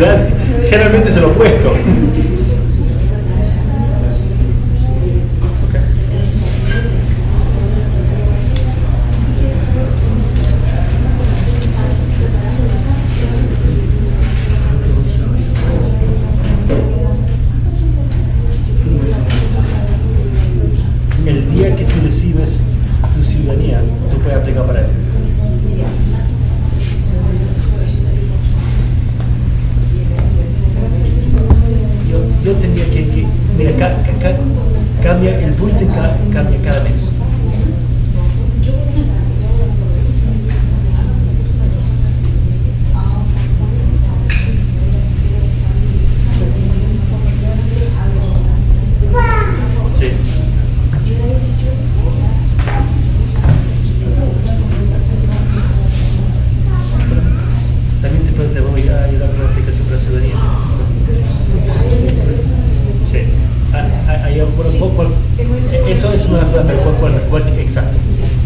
ciudad generalmente es el opuesto. El día que tú recibes tu ciudadanía, tú puedes aplicar para él. Yo tendría que mira, cambia el bulletin, cambia cada mes. Sí. También te voy a ayudar con la aplicación para la ciudadanía. Sí. Eso es una sola, pero ¿cuál exacto?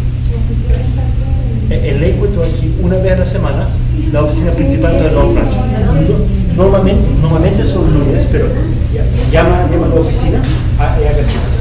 El Lakewood estoy aquí una vez a la semana, la oficina principal de Long Branch. Normalmente son lunes, pero llama a la oficina y haga cita.